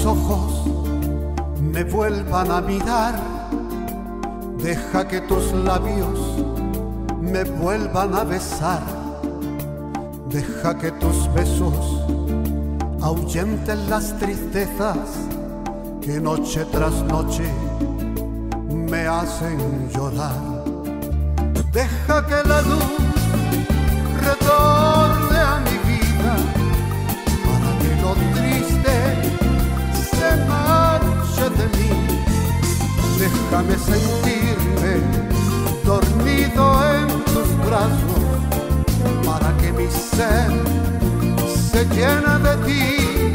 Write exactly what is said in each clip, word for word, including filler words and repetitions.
tus ojos me vuelvan a mirar, deja que tus labios me vuelvan a besar, deja que tus besos ahuyenten las tristezas que noche tras noche me hacen llorar. Deja que la luz retorne a mi vida para que lo triste se marche de mí. Déjame sentirme dormido en tus brazos para que mi ser se llene de ti.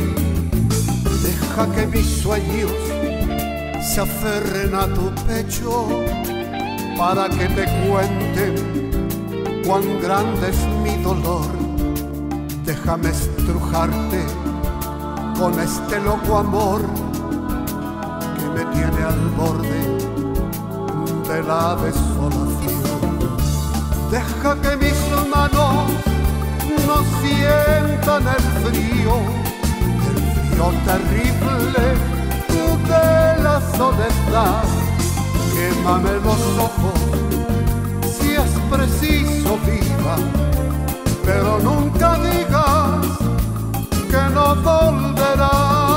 Deja que mis sueños se aferren a tu pecho para que te cuenten cuán grande es mi dolor. Déjame estrujarte con este loco amor que me tiene al borde de la desolación. Deja que mis manos no sientan el frío, el frío terrible de la soledad. Quémame los ojos si es preciso, viva, pero nunca digas que no volverás.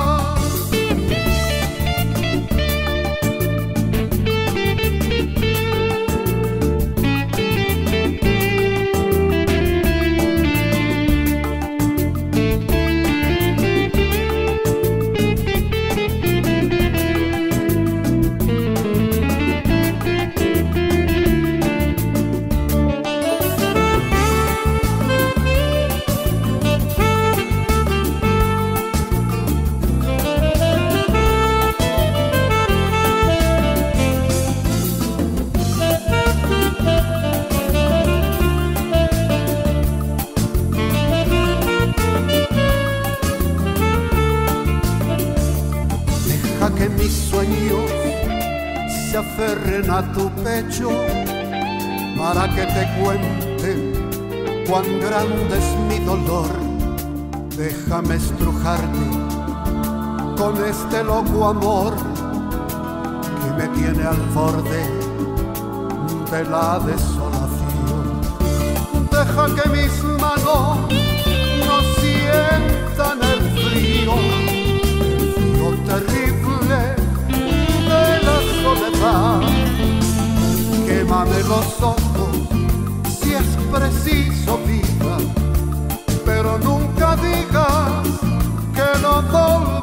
Que mis sueños se aferren a tu pecho para que te cuenten cuán grande es mi dolor. Déjame estrujarte con este loco amor que me tiene al borde de la desolación. Deja que mis manos no sientan el frío, el frío terrible de la soledad. Quémame los ojos si es preciso, vida, pero nunca digas que no volverás.